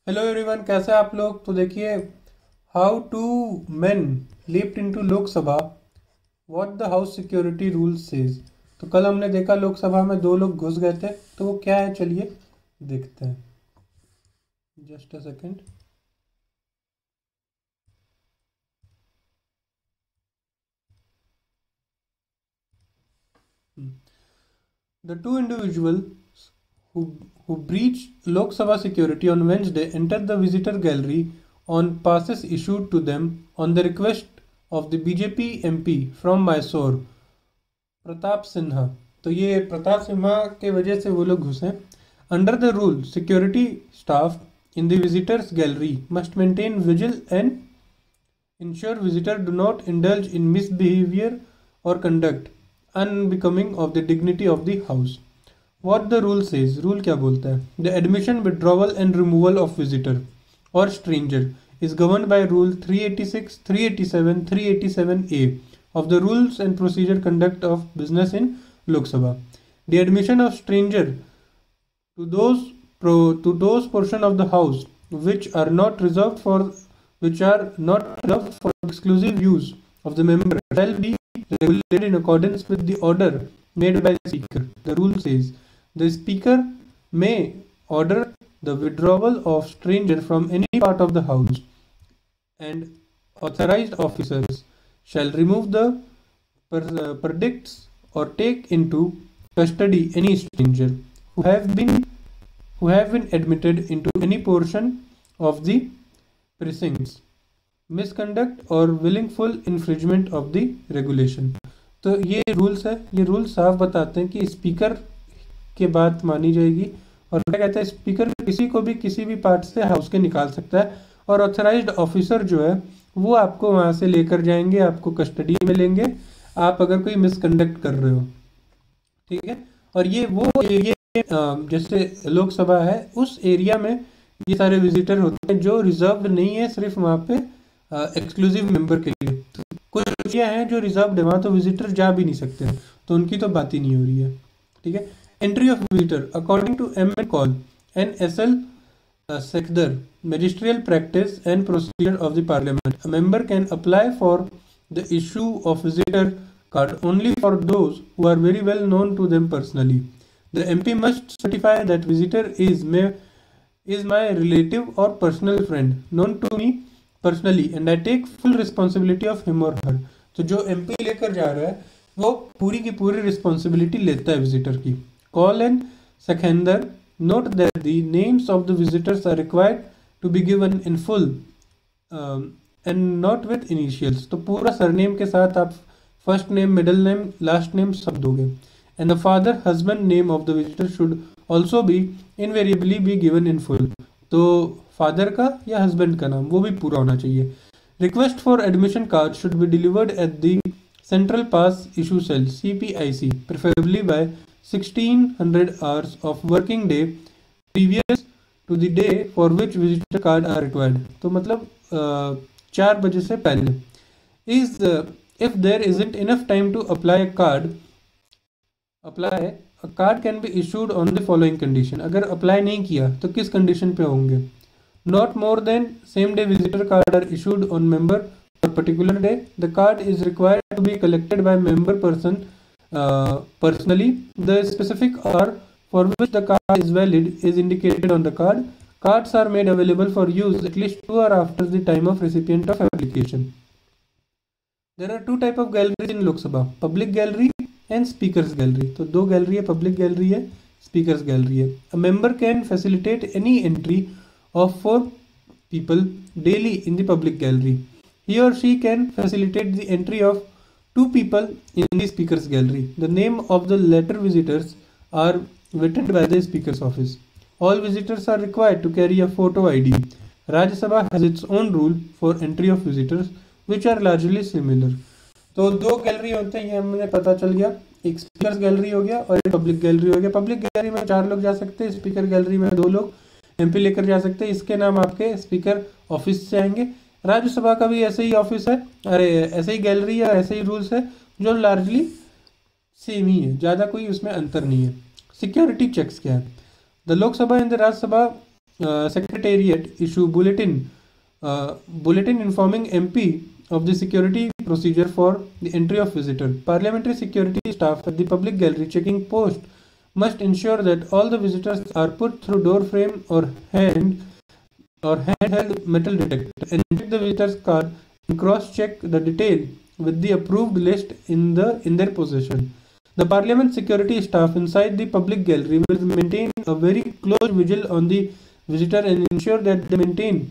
Hello everyone, कैसे हैं आप लोग। तो देखिए, how two men leaped into Lok Sabha, what the house security rules says. तो कल हमने देखा लोकसभा में दो लोग घुस गए थे, तो वो क्या है चलिए देखते हैं। Just a second. The two individuals who breached Lok Sabha security on Wednesday entered the visitor gallery on passes issued to them on the request of the BJP MP from Mysore, Pratap Sinha. तो ये प्रताप सिन्हा के वजह से वो लोग घुसे। Under the rule, security staff in the visitors gallery must maintain vigil and ensure visitors do not indulge in misbehavior or conduct unbecoming of the dignity of the house. What the rule says, rule क्या बोलता है? The admission, withdrawal and removal of visitor or stranger is governed by rule 386, 387, 387A of the rules and procedure conduct of business in Lok Sabha. The admission of stranger to those portion of the house which are not reserved for exclusive use of the member shall be regulated in accordance with the order made by the speaker. The rule says the speaker may order the withdrawal of stranger from any part of the house, and authorized officers shall remove the verdicts or take into custody any stranger who have been admitted into any portion of the precincts, misconduct और willful infringement of the regulation। तो ये rules है, ये rules साफ बताते हैं कि speaker के बात मानी जाएगी। और क्या कहता है, स्पीकर किसी को भी किसी भी पार्ट से हाउस के निकाल सकता है, और ऑथराइज्ड ऑफिसर जो है वो आपको वहाँ से लेकर जाएंगे, आपको कस्टडी में लेंगे आप अगर कोई मिसकंडक्ट कर रहे हो। ठीक है। और ये वो एरिया जैसे लोकसभा है उस एरिया में ये सारे विजिटर होते हैं जो रिजर्व्ड नहीं है सिर्फ वहाँ पे एक्सक्लूसिव मेंबर के लिए। तो कुछ एरिया हैं जो रिजर्व्ड है, वहाँ तो विजिटर जा भी नहीं सकते हैं, तो उनकी तो बात ही नहीं हो रही है। ठीक है। Entry of visitor according to M N call N S L Sekdar, Magisterial Practice and Procedure of the Parliament. A member can apply for the issue of visitor card only for those who are very well known to them personally. The MP must certify that visitor is my relative or personal friend known to me personally and I take full responsibility of him or her. तो जो MP लेकर जा रहा है वो पूरी की पूरी रिस्पॉन्सिबिलिटी लेता है विजिटर की। Call and seconder note that the names of the visitors are required to be given in full and not with initials। तो पूरा सरनेम के साथ आप first name, middle name, last name सब दोगे। And the father husband name of the visitor should also be invariably be given in full. तो father का या हस्बैंड का नाम वो भी पूरा होना चाहिए। Request for admission card should be delivered at the central pass issue cell CPIC preferably by 1600 hours of working day previous to the day for which visitor card are required। तो मतलब 4 बजे से पहले। is if there isn't enough time to apply a card can be issued on the following condition। अगर apply नहीं किया तो किस कंडीशन पे होंगे? Not more than same day visitor card are issued on member for particular day। The card is required to be collected by member person personally। The specific hour for which the card is valid is indicated on the card। Cards are made available for use at least 2 hours after the time of recipient of application। There are two type of galleries in Lok Sabha, public gallery and speakers gallery। तो दो gallery है, public gallery है, speakers gallery है। A member can facilitate any entry of 4 people daily in the public gallery। He or she can facilitate the entry of 2 people in the speakers gallery। The name of the latter visitors are written by the speaker's office। All visitors are required to carry a photo ID। Rajya Sabha has its own rule for entry of visitors which are largely similar। तो दो gallery होते हैं, ये हमें पता चल गया। एक स्पीकर्स गैलरी हो गया और एक पब्लिक गैलरी हो गया। पब्लिक गैलरी में 4 लोग जा सकते हैं, स्पीकर गैलरी में 2 लोग MP लेकर जा सकते हैं। इसके नाम आपके स्पीकर ऑफिस से आएंगे। राज्यसभा का भी ऐसे ही ऑफिस है, अरे ऐसे ही गैलरी है, ऐसे ही रूल्स है जो लार्जली सेम ही है, ज़्यादा कोई उसमें अंतर नहीं है। सिक्योरिटी चेक्स क्या है? The Lok Sabha and the Rajya Sabha Secretariat issue bulletin informing MP of the security procedure for the entry of visitor. Parliamentary security staff at the public gallery checking post must ensure that all the visitors are put through door frame or handheld metal detector and check the visitor's card and cross-check the detail with the approved list in their possession. The Parliament security staff inside the public gallery will maintain a very close vigil on the visitor and ensure that they maintain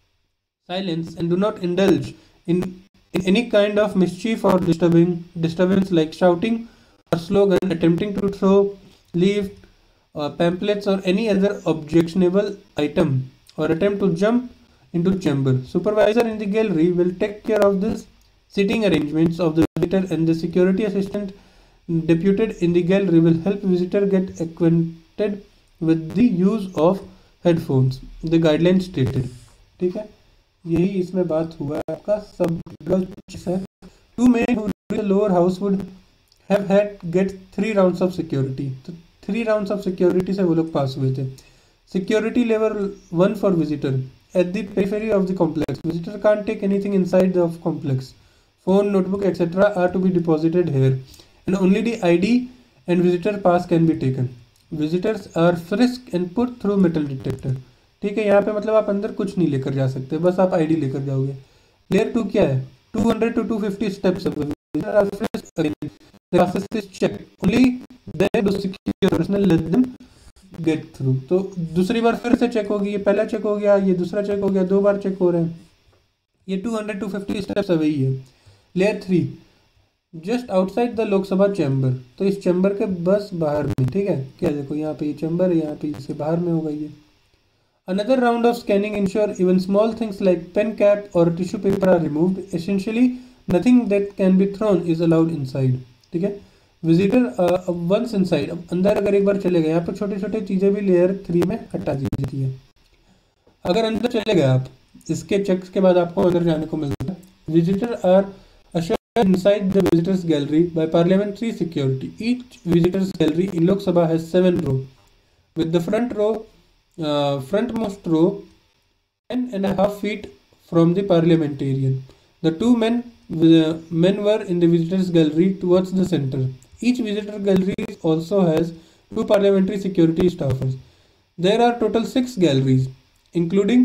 silence and do not indulge in any kind of mischief or disturbance like shouting or slogan, attempting to throw, leave pamphlets or any other objectionable item, or attempt to jump into chamber. Supervisor in the gallery will take care of this seating arrangements of the visitor, and the security assistant deputed in the gallery will help visitor get acquainted with the use of headphones. The guidelines stated. ठीक है, यही इसमें बात हुआ है आपका सब है. 2 men who reached the lower house would have had get 3 rounds of security. तो 3 rounds of security से वो लोग पास हुए थे. Security level 1 for visitor at the periphery of the complex. Visitor can't take anything inside the complex. Phone, notebook, etc. are to be deposited here, and only the ID and visitor pass can be taken. Visitors are frisked and put through metal detector. ठीक है, यहाँ पे मतलब आप अंदर कुछ नहीं लेकर जा सकते, बस आप आईडी लेकर जाओगे. लेयर 2 क्या है? 200 to 250 steps away. Visitors are frisked again. The process is checked. Only then do secure personnel let them get through. तो दूसरी बार फिर से चेक होगी. ये पहला चेक हो गया, ये दूसरा चेक हो गया, 2 बार चेक हो रहे हैं. ये 200 to 250 steps away ही है. Layer 3 just outside the Lok Sabha chamber. तो इस चैम्बर के बस बाहर में. ठीक है, क्या देखो यहाँ पे ये चैम्बर है, यहाँ पे इससे बाहर में होगा ये. Another round of scanning ensure even small things like pen cap or tissue paper are removed. Essentially, nothing that can be thrown is allowed inside. ठीक है. Visitor once inside. अब अंदर अगर एक बार चले गए, यहाँ पर छोटे छोटे चीज़ें भी लेयर 3 में हटा दी जाती है. अगर अंदर चले गए आप, इसके चेक्स के बाद आपको अंदर जाने को मिलता है. Visitor are assured inside the visitors gallery by parliamentary security. Each visitors gallery in Lok Sabha has 7 rows, with the frontmost row 10.5 feet from the parliamentarian. The 2 men were in the visitors gallery towards the center. Each visitor gallery also has 2 parliamentary security staffers. There are total 6 galleries, including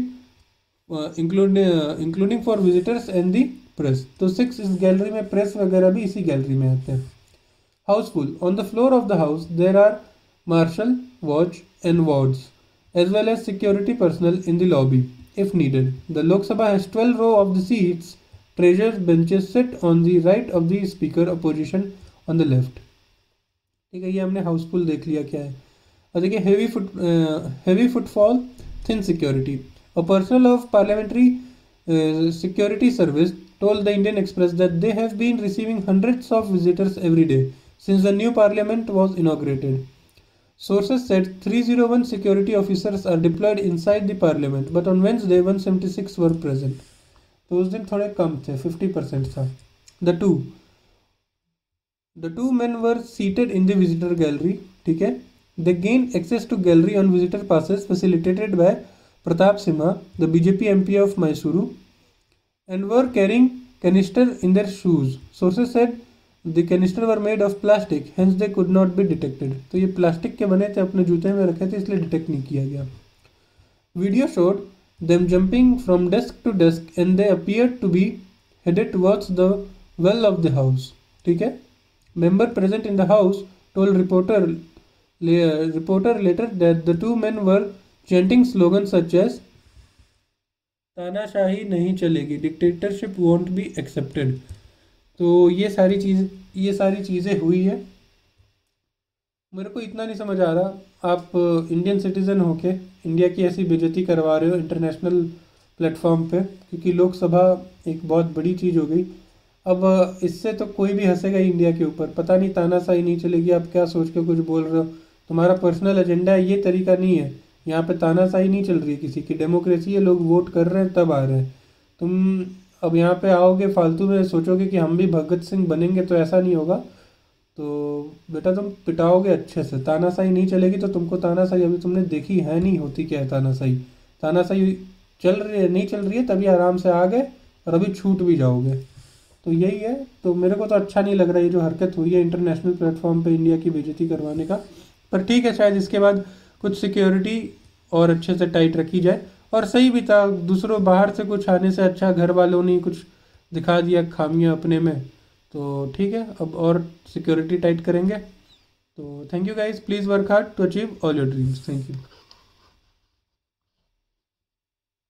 for visitors and the press. तो 6 इस gallery में, press वगैरह भी इसी gallery में आते हैं. Houseful. On the floor of the house there are marshal, watch and wards, as well as security personnel in the lobby if needed. The Lok Sabha has 12 rows of the seats. Treasurer's benches sit on the right of the speaker, opposition on the left. ठीक है, ये हमने हाउसफुल देख लिया क्या है. और देखिए heavy footfall, thin security. A personnel of parliamentary security service told the Indian Express that they have been receiving hundreds of visitors every day since the new parliament was inaugurated. Sources said 301 security officers are deployed inside the parliament, but on Wednesday 176 were present. तो उस दिन थोड़े कम थे, 50% था. The two men were seated in the visitor gallery. ठीक है. They gained access to gallery on visitor passes facilitated by Pratap Simha, the BJP MP of Mysuru, and were carrying canister in their shoes. Sources said the canister were made of plastic, hence they could not be detected. तो ये plastic के बने थे, अपने जूते में रखे थे, इसलिए डिटेक्ट नहीं किया गया. Video showed them jumping from desk to desk and they appeared to be headed towards the well of the house. ठीक है. Member present in the house told reporter later that the 2 men were chanting slogans such as तानाशाही नहीं चलेगी, dictatorship won't be accepted. तो ये सारी चीज़ें हुई है. मेरे को इतना नहीं समझ आ रहा, आप इंडियन सिटीज़न होके इंडिया की ऐसी बेइज्जती करवा रहे हो इंटरनेशनल प्लेटफॉर्म पे, क्योंकि लोकसभा एक बहुत बड़ी चीज़ हो गई. अब इससे तो कोई भी हंसेगा ही इंडिया के ऊपर. पता नहीं तानाशाही नहीं चलेगी, आप क्या सोच के कुछ बोल रहे हो, तुम्हारा पर्सनल एजेंडा है, ये तरीका नहीं है. यहाँ पे तानाशाही नहीं चल रही है किसी की, डेमोक्रेसी है, लोग वोट कर रहे हैं तब आ रहे हैं. तुम अब यहाँ पे आओगे फालतू में सोचोगे कि हम भी भगत सिंह बनेंगे, तो ऐसा नहीं होगा. तो बेटा तुम पिटाओगे अच्छे से, तानाशाही नहीं चलेगी तो तुमको तानाशाही अभी तुमने देखी है नहीं होती क्या है तानाशाही। तानाशाही चल रही है नहीं चल रही है तभी आराम से आ गए और अभी छूट भी जाओगे। तो यही है। तो मेरे को तो अच्छा नहीं लग रहा ये जो हरकत हुई है इंटरनेशनल प्लेटफॉर्म पे इंडिया की बेइज्जती करवाने का। पर ठीक है, शायद इसके बाद कुछ सिक्योरिटी और अच्छे से टाइट रखी जाए। और सही भी था, दूसरों बाहर से कुछ आने से अच्छा घर वालों ने कुछ दिखा दिया खामियां अपने में। तो ठीक है, अब और सिक्योरिटी टाइट करेंगे। तो thank you guys, please work hard to achieve all your dreams. Thank you.